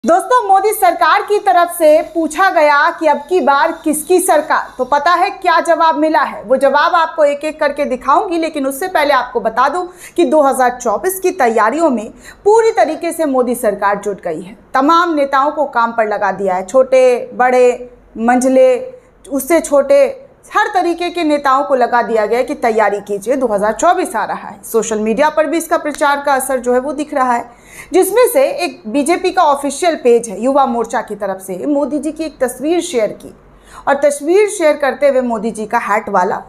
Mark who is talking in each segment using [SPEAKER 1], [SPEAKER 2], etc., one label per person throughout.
[SPEAKER 1] दोस्तों, मोदी सरकार की तरफ से पूछा गया कि अब की बार किसकी सरकार, तो पता है क्या जवाब मिला है। वो जवाब आपको एक एक करके दिखाऊंगी, लेकिन उससे पहले आपको बता दूं कि 2024 की तैयारियों में पूरी तरीके से मोदी सरकार जुट गई है। तमाम नेताओं को काम पर लगा दिया है, छोटे बड़े मंझले उससे छोटे हर तरीके के नेताओं को लगा दिया गया कि तैयारी कीजिए, 2024 आ रहा है। सोशल मीडिया पर भी इसका प्रचार का असर जो है वो दिख रहा है, जिसमें से एक बीजेपी का ऑफिशियल पेज है युवा मोर्चा की तरफ से मोदी जी की एक तस्वीर शेयर की, और तस्वीर शेयर करते हुए मोदी जी का हैट वाला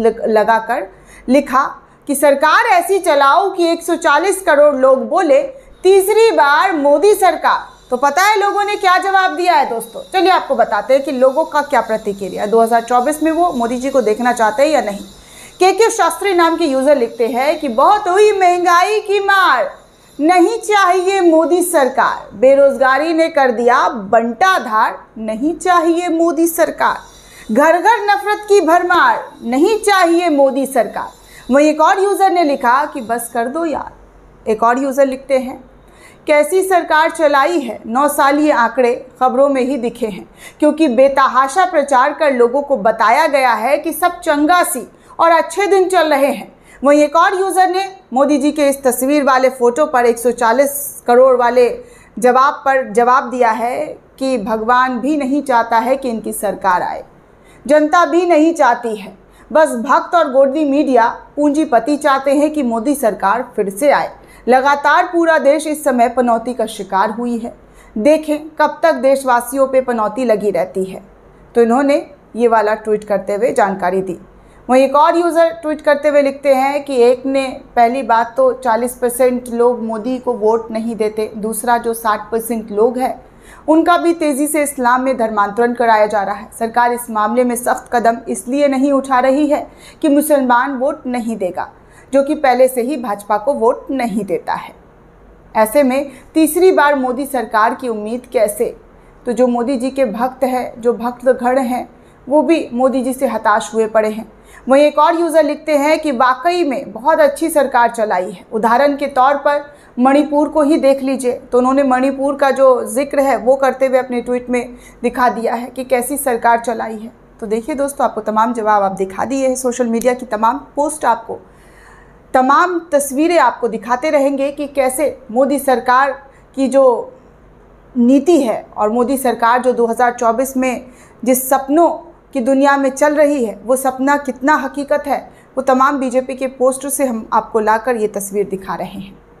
[SPEAKER 1] लगाकर लिखा कि सरकार ऐसी चलाओ कि 140 करोड़ लोग बोले तीसरी बार मोदी सरकार। तो पता है लोगों ने क्या जवाब दिया है दोस्तों? चलिए आपको बताते हैं कि लोगों का क्या प्रतिक्रिया है। 2024 में वो मोदी जी को देखना चाहते हैं या नहीं। के शास्त्री नाम के यूजर लिखते हैं कि बहुत हुई महंगाई की मार, नहीं चाहिए मोदी सरकार, बेरोजगारी ने कर दिया बंटाधार, नहीं चाहिए मोदी सरकार, घर घर नफरत की भरमार, नहीं चाहिए मोदी सरकार। वहीं एक और यूजर ने लिखा कि बस कर दो यार। एक और यूजर लिखते हैं कैसी सरकार चलाई है, 9 साल ये आंकड़े खबरों में ही दिखे हैं, क्योंकि बेतहाशा प्रचार कर लोगों को बताया गया है कि सब चंगा सी और अच्छे दिन चल रहे हैं। वहीं एक और यूज़र ने मोदी जी के इस तस्वीर वाले फ़ोटो पर 140 करोड़ वाले जवाब पर जवाब दिया है कि भगवान भी नहीं चाहता है कि इनकी सरकार आए, जनता भी नहीं चाहती है, बस भक्त और गोदी मीडिया पूंजीपति चाहते हैं कि मोदी सरकार फिर से आए। लगातार पूरा देश इस समय पनौती का शिकार हुई है, देखें कब तक देशवासियों पे पनौती लगी रहती है। तो इन्होंने ये वाला ट्वीट करते हुए जानकारी दी। वहीं एक और यूज़र ट्वीट करते हुए लिखते हैं कि एक ने पहली बात तो 40% लोग मोदी को वोट नहीं देते, दूसरा जो 60% लोग हैं उनका भी तेज़ी से इस्लाम में धर्मांतरण कराया जा रहा है। सरकार इस मामले में सख्त कदम इसलिए नहीं उठा रही है कि मुसलमान वोट नहीं देगा, जो कि पहले से ही भाजपा को वोट नहीं देता है। ऐसे में तीसरी बार मोदी सरकार की उम्मीद कैसे? तो जो मोदी जी के भक्त हैं, जो भक्तगण हैं, वो भी मोदी जी से हताश हुए पड़े हैं। वहीं एक और यूज़र लिखते हैं कि वाकई में बहुत अच्छी सरकार चलाई है। उदाहरण के तौर पर मणिपुर को ही देख लीजिए। तो उन्होंने मणिपुर का जो जिक्र है वो करते हुए अपने ट्वीट में दिखा दिया है कि कैसी सरकार चलाई है। तो देखिए दोस्तों, आपको तमाम जवाब आप दिखा दिए हैं। सोशल मीडिया की तमाम पोस्ट आपको, तमाम तस्वीरें आपको दिखाते रहेंगे कि कैसे मोदी सरकार की जो नीति है और मोदी सरकार जो 2024 में जिस सपनों की दुनिया में चल रही है वो सपना कितना हकीकत है, वो तमाम बीजेपी के पोस्टर से हम आपको लाकर ये तस्वीर दिखा रहे हैं।